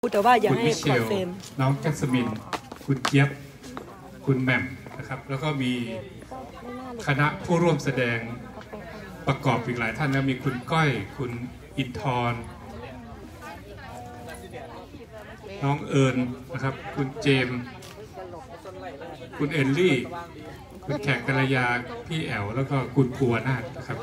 ดแต่ว่าอย่าให้ปล่อยเฟรมน้องจัสมินคุณเจี๊ยบคุณแหม่มนะครับแล้วก็มีคณะผู้ร่วมแสดงประกอบอีกหลายท่านนะมีคุณก้อยคุณอินทร์น้องเอิญนะครับคุณเจมคุณเอลลี่คุณแขกกัลยาพี่แอลแล้วก็คุณภูวนาถนะครับ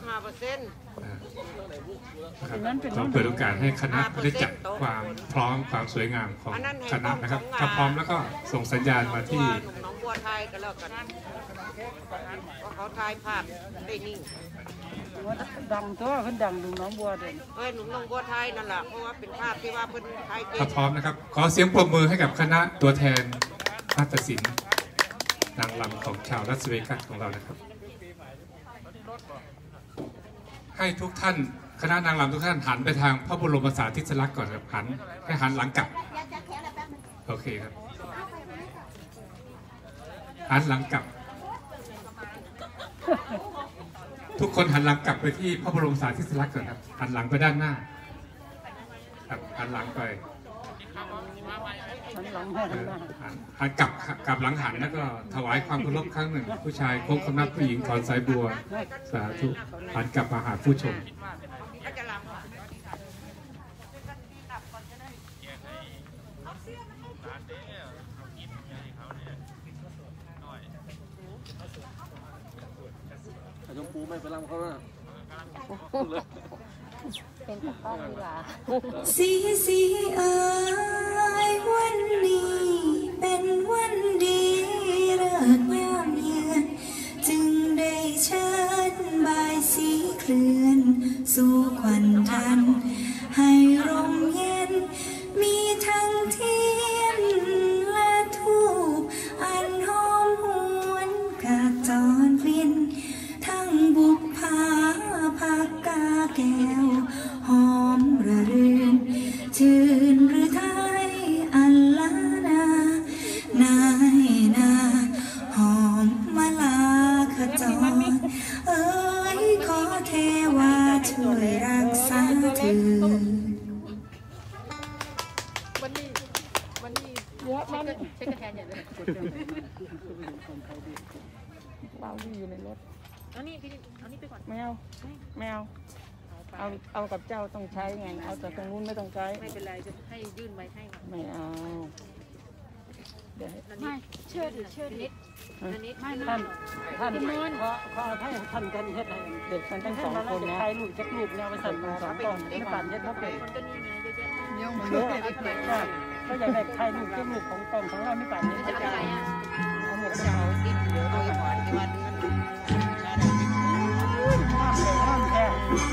ขอเปิดโอกาสให้คณะได้จัดความพร้อมความสวยงามของคณะนะครับถ้าพร้อมแล้วก็ส่งสัญญาณมาที่น้องบัวไทยกันแล้วกันว่าเขาถ่ายภาพได้นิ่งดังตัวขึ้นดังหนุ่มน้องบัวเด่นหนุ่มน้องบัวไทยนั่นแหละเพราะว่าเป็นภาพที่ว่าเพิ่นถ่ายเก่งถ้าพร้อมนะครับขอเสียงปรบมือให้กับคณะตัวแทนนาฏศิลป์นางรำของชาวรัสเวกัสของเรานะครับให้ทุกท่านคณะนางรำทุกท่านหันไปทางพระบรมสารีริกธาตุก่อนครับหันหลังกลับโอเคครับหันหลังกลับทุกคนหันหลังกลับไปที่พระบรมสารีริกธาตุก่อนครับหันหลังไปด้านหน้าครับหันหลังไปหันกลับหลังหันแล้วก็ถวายความเคารพครั้งหนึ่งผู้ชายโค้งคำนับผู้หญิงถอนสายบัวสาธุหันกลับมาหาผู้ชมชมพูไม่ไปรำเขาแล้วเป็นตะก้อดีกว่าสีเอ๋ยวันนี้เป็นวันดีเลิกยามเยือนจึงได้เชิญบายสีเคลื่อนสู่ขวัญทันให้ร่มเย็นมีทั้งเทียนและธูปอันหอมหวนกระจรฟินทั้งบุกผาผักกาแก้วหอมระรื่นชื่นหรือไทยอัลลานานายนาหอมมาลาขจรเอ้ยขอเทวาช่วยรักษาเธอวันนี้เยอะมันเช็คกระแทนอย่างนี้เราอยู่ในรถเอานี่ไปก่อนแมวเอากับเจ้าต้องใช้ไงเอาแต่ตรงนู้นไม่ต้องใช้ไม่เป็นไรจะให้ยื่นไว้ให้ไม่เอาเดี๋ยวไม่เชื่อดิอันนี้ท่านขอให้ท่านกันเฮ็ดให้เด็กมันตั้ง2 คนนะใครลูกจะลูกเนี่ยไปสั่นมา2 กล่องไม่ปั่นเฮ็ดเพราะเป็นมันก็นี่ไงเยอะแยะก็อยากได้ใครลูกจะลูกของกล่องของเราไม่ปั่นเฮ็ดจะอะไรอ่ะเอาหมดจะเอากินเดี๋ยวเอาหวานที่วันห้ามแค่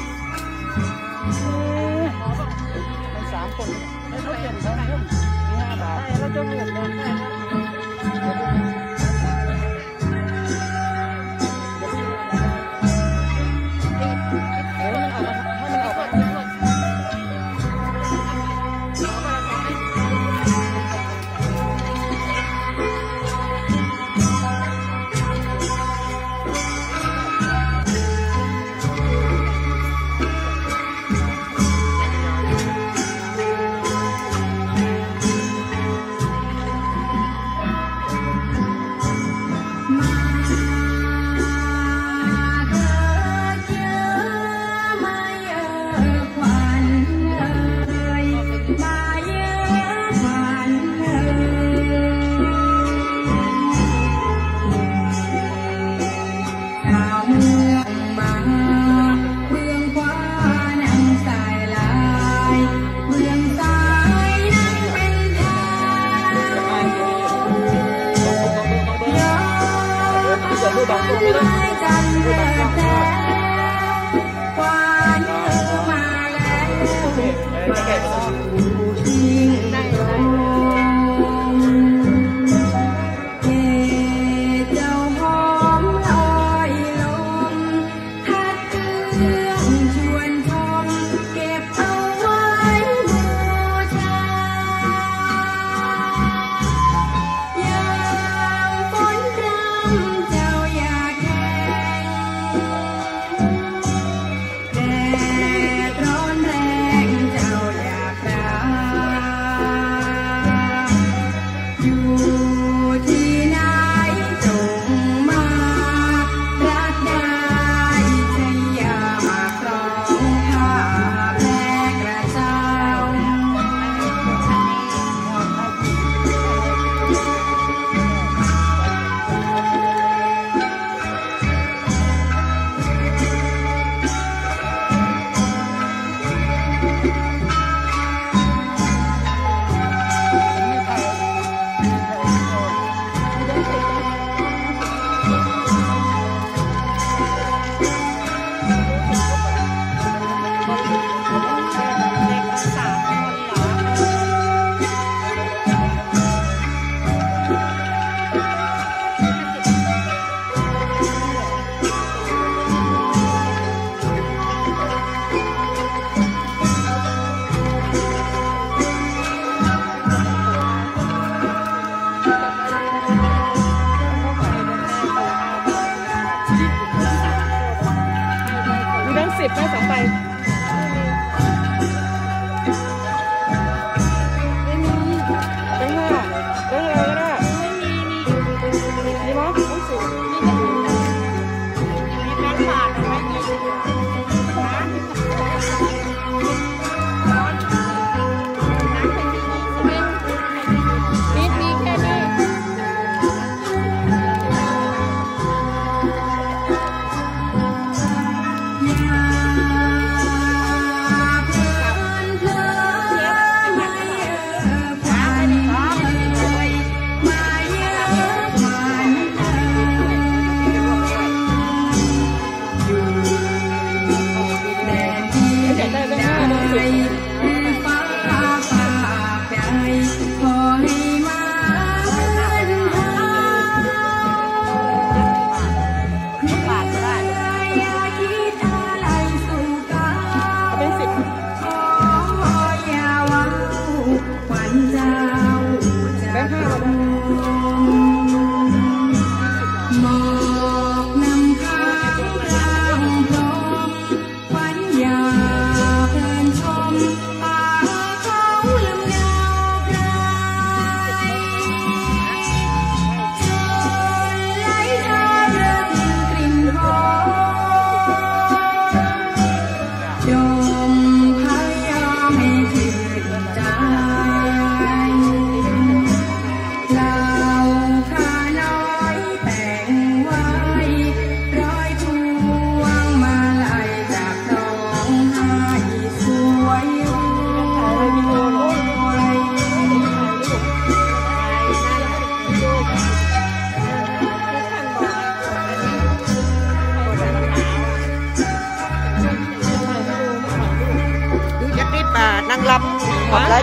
มัน3 คนไม่ต้องเปลี่ยนเขาเพิ่ม5 บาทใช่เราจะเหมือนกัน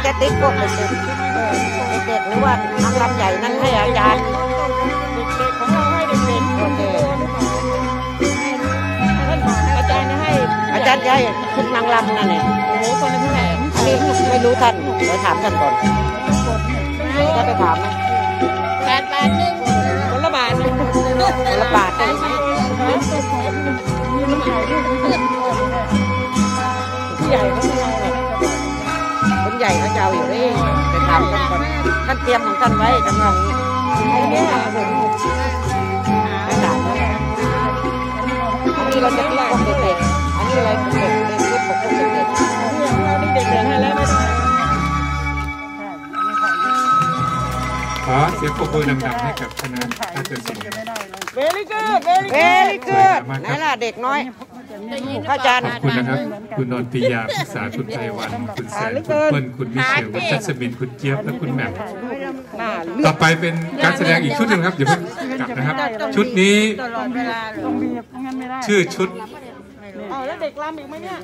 จะติ๊กพวกเด็กหรือว่านักลำใหญ่นั่นให้อาจารย์เด็กๆของเราให้เด็กๆโอเคอาจารย์จะให้อาจารย์ใหญ่ขึ้นนางลำนั่นเนี่ยโอ้โหคนละเท่าไหร่อันนี้ไม่รู้ท่านเดี๋ยวถามท่านก่อนถ้าไปถามนะคนละบาทคนละบาทได้ไหมผู้ใหญ่เขาไม่เอาหรอกคนใหญ่เขาจะเอาอยู่นี่ไปถามท่านก่อนท่านเตรียมของท่านไว้กำลังไอ้เนี่ยไปถามนะอันนี้เราจะติ๊กพวกเด็กๆอันนี้อะไรพวกเด็กๆติ๊กพวกเด็กๆเราเด็กๆให้แล้วไม่ได้ขอเสียงปรบมือดังๆให้กับคณะอาจารย์สมเวลี่กูดเวลี่เวลี่กูดไหนล่ะเด็กน้อยพระอาจารย์ขอบคุณนะครับ คุณนนทิยาปรึกษาคุณไพวันคุณแสนคุณเปิ้ลคุณมิเชลคุณจัสมินคุณเจี๊ยบและคุณแหม่มต่อไปเป็นการแสดงอีกชุดหนึ่งครับอย่าเพิ่งกลับนะครับ ชุดนี้ต้องมีงั้นไม่ได้ชื่อชุดเอาแล้วเด็กรำอีกไหมเนี่ย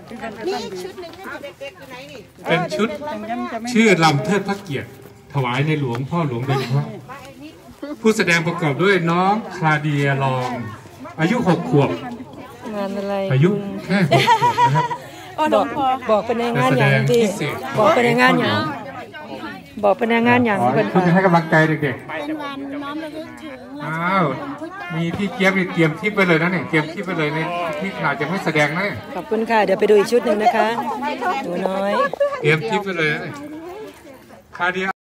เป็นชุดงั้นจะไม่ชื่อลำเทิดพระเกียรติถวายในหลวงพ่อหลวงโดยเฉพาะผู้แสดงประกอบด้วยน้องคลาเดียลอง อายุ 6 ขวบงานอะไรอายุแค่6ขวบนะครับบอกเป็นในการงานแสอดย่างงที่พิเศษบอกเป็นในงานอย่างบอกเป็นในงานอย่างขอเป็นคุณให้กำลังใจเด็กเป็นวันน้อมระลึกถึงๆอ้าวมีพี่เจี๊ยบนี่เตรียมทิปไปเลยนะเนี่ยเตรียมทิปไปเลยในที่ขนาดจะไม่แสดงนะเนี่ยขอบคุณค่ะเดี๋ยวไปดูอีกชุดหนึ่งนะคะหนูน้อยเตรียมทิปไปเลยนะเนี่ยคลาเดีย